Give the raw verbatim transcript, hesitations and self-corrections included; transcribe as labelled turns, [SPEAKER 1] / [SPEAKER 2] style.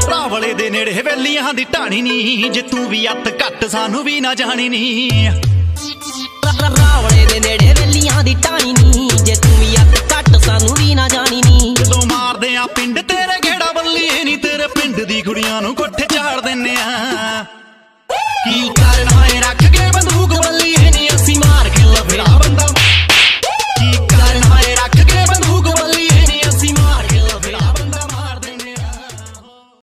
[SPEAKER 1] ਰਾਵਲੇ ਦੇ ਨੇੜੇ ਵੇਲੀਆਂ ਦੀ ਢਾਣੀ ਨੀ, ਜੇ ਤੂੰ ਵੀ ਅੱਤ ਘੱਟ ਸਾਨੂੰ ਵੀ ਨਾ ਜਾਣੀ ਨੀ।
[SPEAKER 2] ਰਾਵਲੇ ਦੇ ਨੇੜੇ ਵੇਲੀਆਂ ਦੀ ਢਾਣੀ ਨੀ, ਜੇ ਤੂੰ ਵੀ ਅੱਤ ਘੱਟ ਸਾਨੂੰ ਵੀ ਨਾ ਜਾਣੀ ਨੀ।
[SPEAKER 1] ਜਦੋਂ ਮਾਰਦੇ ਆ ਪਿੰਡ ਤੇਰੇ ਗੇੜਾ ਬੱਲੀਏ ਨੀ, ਤੇਰੇ ਪਿੰਡ ਦੀ ਕੁੜੀਆਂ ਨੂੰ ਕੋਠੇ ਚਾੜ ਦਿੰਨੇ ਆ। ਕੀ ਕਰਨਾ ਏ ਰੱਖ ਕੇ ਬੰਦੂਕ ਬੱਲੀਏ ਨੀ, ਅਸੀਂ ਮਾਰ ਕੇ ਲਵੇੜਾ